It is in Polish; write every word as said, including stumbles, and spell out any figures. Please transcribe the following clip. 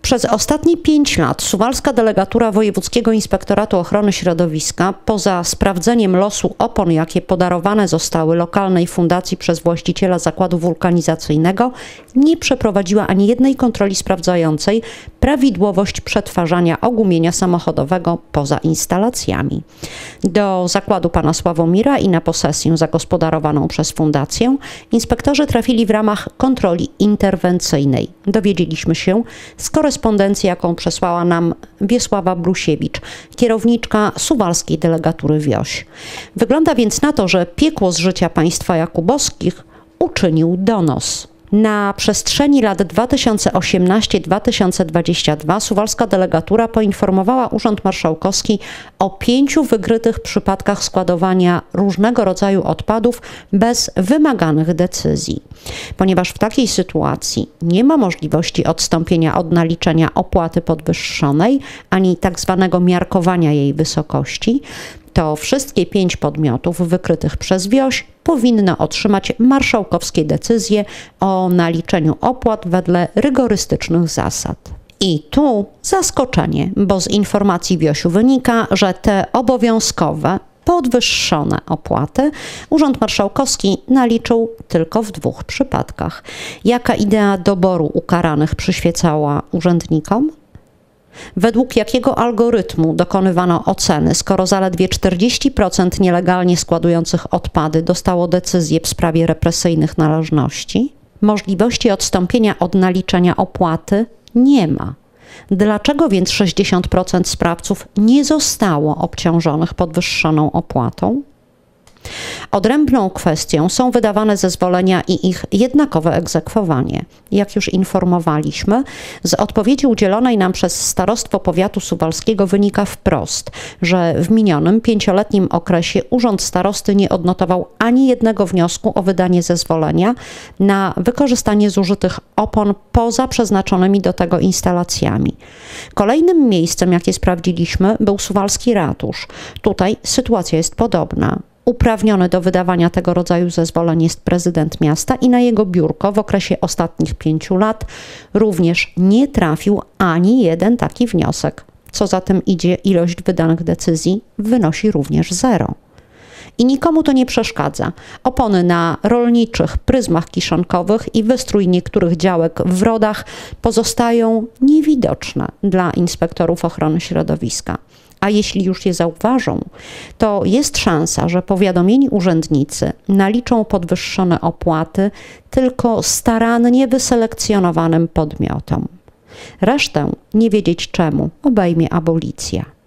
Przez ostatnie pięć lat suwalska delegatura Wojewódzkiego Inspektoratu Ochrony Środowiska, poza sprawdzeniem losu opon, jakie podarowane zostały lokalnej fundacji przez właściciela zakładu wulkanizacyjnego, nie przeprowadziła ani jednej kontroli sprawdzającej prawidłowość przetwarzania ogumienia samochodowego poza instalacjami. Do zakładu pana Sławomira i na posesję zagospodarowaną przez fundację inspektorzy trafili w ramach kontroli interwencyjnej. Dowiedzieliśmy się z korespondencji, jaką przesłała nam Wiesława Blusiewicz, kierowniczka suwalskiej delegatury Wioś. Wygląda więc na to, że piekło z życia państwa jakubowskich uczynił donos. Na przestrzeni lat dwa tysiące osiemnasty do dwa tysiące dwudziestego drugiego suwalska delegatura poinformowała Urząd Marszałkowski o pięciu wykrytych przypadkach składowania różnego rodzaju odpadów bez wymaganych decyzji. Ponieważ w takiej sytuacji nie ma możliwości odstąpienia od naliczenia opłaty podwyższonej ani tak zwanego miarkowania jej wysokości, to wszystkie pięć podmiotów wykrytych przez Wioś powinno otrzymać marszałkowskie decyzje o naliczeniu opłat wedle rygorystycznych zasad. I tu zaskoczenie, bo z informacji Wiosiu wynika, że te obowiązkowe, podwyższone opłaty Urząd Marszałkowski naliczył tylko w dwóch przypadkach. Jaka idea doboru ukaranych przyświecała urzędnikom? Według jakiego algorytmu dokonywano oceny, skoro zaledwie czterdzieści procent nielegalnie składujących odpady dostało decyzję w sprawie represyjnych należności? Możliwości odstąpienia od naliczenia opłaty nie ma. Dlaczego więc sześćdziesiąt procent sprawców nie zostało obciążonych podwyższoną opłatą? Odrębną kwestią są wydawane zezwolenia i ich jednakowe egzekwowanie. Jak już informowaliśmy, z odpowiedzi udzielonej nam przez Starostwo Powiatu Suwalskiego wynika wprost, że w minionym pięcioletnim okresie Urząd Starosty nie odnotował ani jednego wniosku o wydanie zezwolenia na wykorzystanie zużytych opon poza przeznaczonymi do tego instalacjami. Kolejnym miejscem, jakie sprawdziliśmy, był suwalski ratusz. Tutaj sytuacja jest podobna. Uprawniony do wydawania tego rodzaju zezwoleń jest prezydent miasta i na jego biurko w okresie ostatnich pięciu lat również nie trafił ani jeden taki wniosek. Co za tym idzie, ilość wydanych decyzji wynosi również zero. I nikomu to nie przeszkadza. Opony na rolniczych pryzmach kiszonkowych i wystrój niektórych działek w Rodach pozostają niewidoczne dla inspektorów ochrony środowiska. A jeśli już je zauważą, to jest szansa, że powiadomieni urzędnicy naliczą podwyższone opłaty tylko starannie wyselekcjonowanym podmiotom. Resztę, nie wiedzieć czemu, obejmie abolicja.